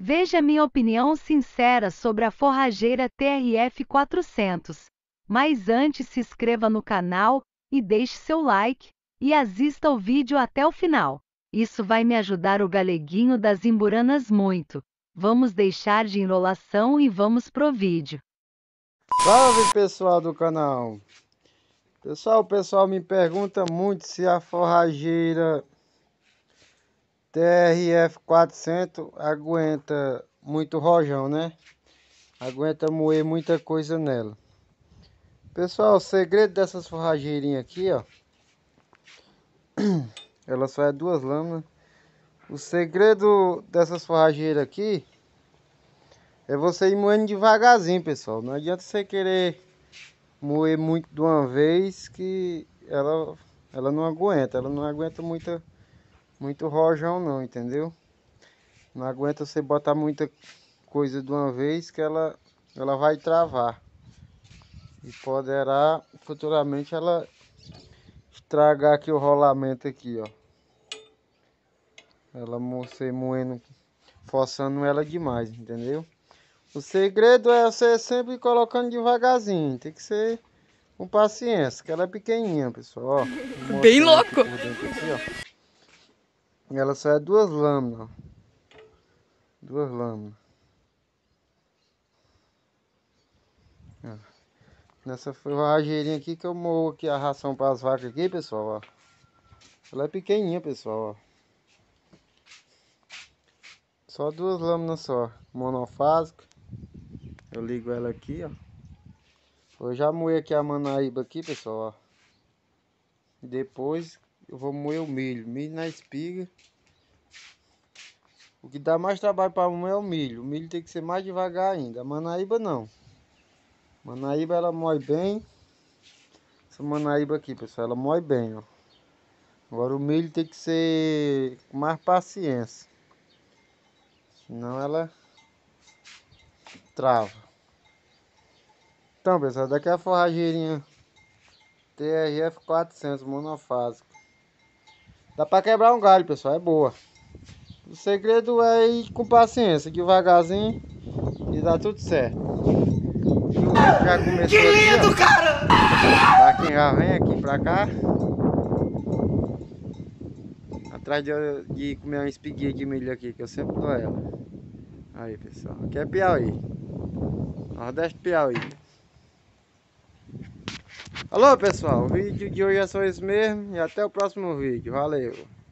Veja minha opinião sincera sobre a forrageira TRF 400. Mas antes se inscreva no canal e deixe seu like e assista o vídeo até o final. Isso vai me ajudar o galeguinho das Imburanas muito. Vamos deixar de enrolação e vamos pro vídeo. Salve pessoal do canal. O pessoal me pergunta muito se a forrageira TRF 400 aguenta muito rojão, né? Aguenta moer muita coisa nela. Pessoal, o segredo dessas forrageirinhas aqui, ó, ela só é 2 lâminas. O segredo dessas forrageiras aqui é você ir moendo devagarzinho, pessoal. Não adianta você querer moer muito de uma vez que ela não aguenta. Ela não aguenta muito rojão não, entendeu? Não aguenta você botar muita coisa de uma vez que ela vai travar. E poderá futuramente ela estragar aqui o rolamento aqui, ó. Você moendo, forçando ela demais, entendeu? O segredo é você sempre colocando devagarzinho. Tem que ser com paciência, que ela é pequenininha, pessoal, ó. Bem louco! Por dentro aqui, ó. Ela só é 2 lâminas, ó. 2 lâminas. Ó. Nessa forrageirinha aqui que eu moo aqui a ração para as vacas aqui, pessoal, ó. Ela é pequenininha, pessoal, ó. Só 2 lâminas só, monofásica. Eu ligo ela aqui, ó. Eu já moei aqui a manaíba aqui, pessoal, ó. Depois eu vou moer o milho na espiga. O que dá mais trabalho para moer é o milho. O milho tem que ser mais devagar ainda. A manaíba não. A manaíba ela moe bem. Essa manaíba aqui, pessoal, ela moe bem, ó. Agora o milho tem que ser com mais paciência. Senão ela trava. Então, pessoal, daqui é a forrageirinha TRF 400 monofásica. Dá para quebrar um galho, pessoal, é boa. O segredo é ir com paciência, devagarzinho, e dá tudo certo. O vídeo já começou. Que lindo, aqui, cara! Pra quem já vem aqui pra cá, atrás de comer uma espiguinha de milho aqui, que eu sempre dou ela. Aí, pessoal, aqui é Piauí, Nordeste Piauí. Alô, pessoal, o vídeo de hoje é só esse mesmo, e até o próximo vídeo. Valeu!